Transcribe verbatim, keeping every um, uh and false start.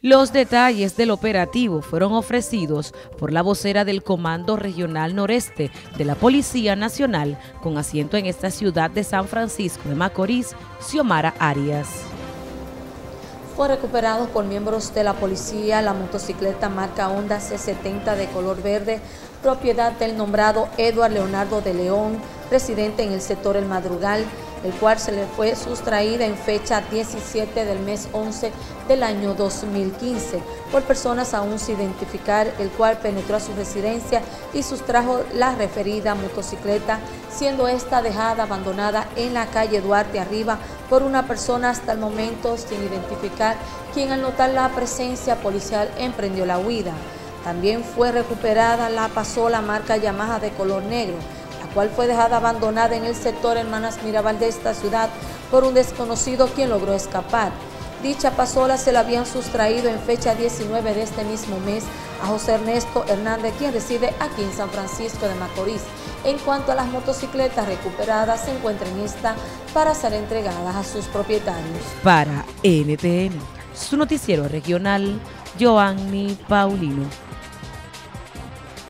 Los detalles del operativo fueron ofrecidos por la vocera del Comando Regional Noreste de la Policía Nacional, con asiento en esta ciudad de San Francisco de Macorís, Xiomara Arias. Fue recuperado por miembros de la policía la motocicleta marca Honda C setenta de color verde, propiedad del nombrado Edward Leonardo de León, residente en el sector El Madrugal, el cual se le fue sustraída en fecha diecisiete del mes once del año dos mil quince por personas aún sin identificar, el cual penetró a su residencia y sustrajo la referida motocicleta, siendo esta dejada abandonada en la calle Duarte Arriba por una persona hasta el momento sin identificar, quien al notar la presencia policial emprendió la huida. También fue recuperada la pasola marca Yamaha de color negro, la cual fue dejada abandonada en el sector Hermanas Mirabal de esta ciudad por un desconocido quien logró escapar. Dicha pasola se la habían sustraído en fecha diecinueve de este mismo mes a José Ernesto Hernández, quien reside aquí en San Francisco de Macorís. En cuanto a las motocicletas recuperadas, se encuentran en esta para ser entregadas a sus propietarios. Para N T N, su noticiero regional, Joanny Paulino.